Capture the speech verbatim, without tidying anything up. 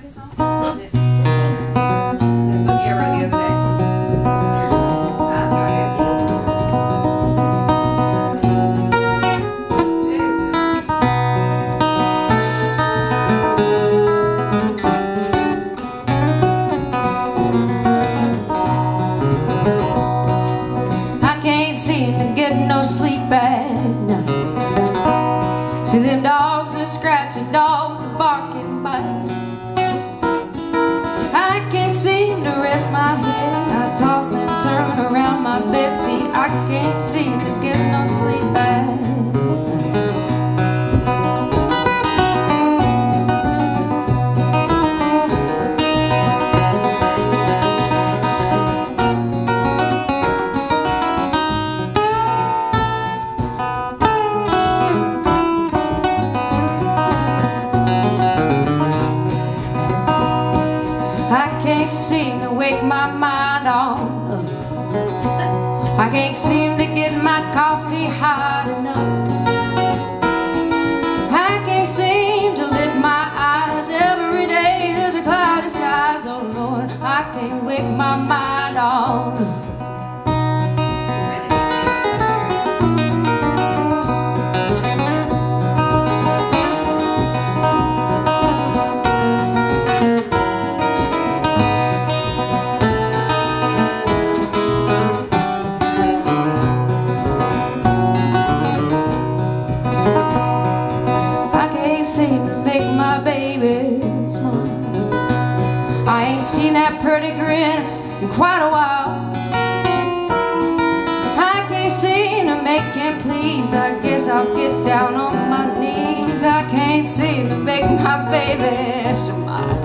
like this song? Uh-huh. Did, did Boogie ever the other day? I have no idea. I can't seem to get no sleep at night. See them dogs are scratching, dogs are barking, biting. I can't seem to rest my head. I toss and turn around my bed. See, I can't seem to get no sleep at night. I can't seem to wake my mind on. I can't seem to get my coffee hot enough. I can't seem to lift my eyes. Every day there's a cloudy skies. Oh Lord, I can't wake my mind on. Make my baby smile. I ain't seen that pretty grin in quite a while. I can't seem to make him pleased. I guess I'll get down on my knees. I can't seem to make my baby smile.